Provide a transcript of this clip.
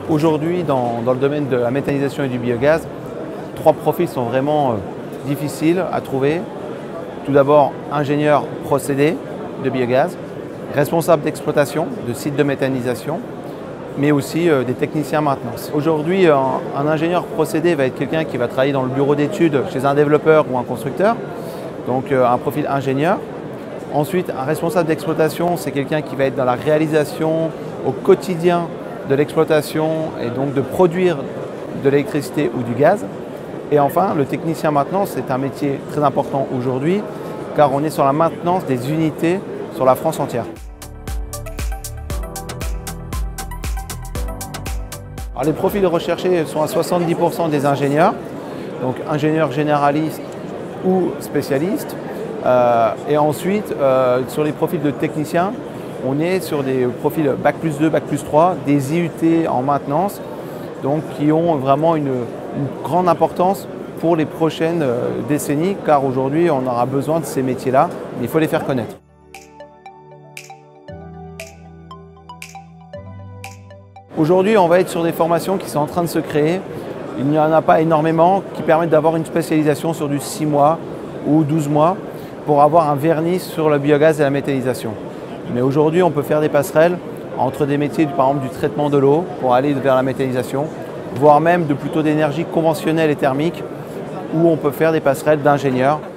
Aujourd'hui, dans le domaine de la méthanisation et du biogaz, trois profils sont vraiment difficiles à trouver. Tout d'abord, ingénieur procédé de biogaz, responsable d'exploitation de sites de méthanisation, mais aussi des techniciens maintenance. Aujourd'hui, un ingénieur procédé va être quelqu'un qui va travailler dans le bureau d'études chez un développeur ou un constructeur, donc un profil ingénieur. Ensuite, un responsable d'exploitation, c'est quelqu'un qui va être dans la réalisation au quotidien de l'exploitation et donc de produire de l'électricité ou du gaz. Et enfin, le technicien maintenance, c'est un métier très important aujourd'hui car on est sur la maintenance des unités sur la France entière. Alors, les profils recherchés sont à 70% des ingénieurs, donc ingénieurs généralistes ou spécialistes. Et ensuite, sur les profils de techniciens, on est sur des profils Bac+2, Bac+3, des IUT en maintenance, donc qui ont vraiment une grande importance pour les prochaines décennies, car aujourd'hui on aura besoin de ces métiers-là, mais il faut les faire connaître. Aujourd'hui, on va être sur des formations qui sont en train de se créer. Il n'y en a pas énormément qui permettent d'avoir une spécialisation sur du 6 mois ou 12 mois pour avoir un vernis sur le biogaz et la méthanisation. Mais aujourd'hui, on peut faire des passerelles entre des métiers, par exemple, du traitement de l'eau pour aller vers la méthanisation, voire même de plutôt d'énergie conventionnelle et thermique, où on peut faire des passerelles d'ingénieurs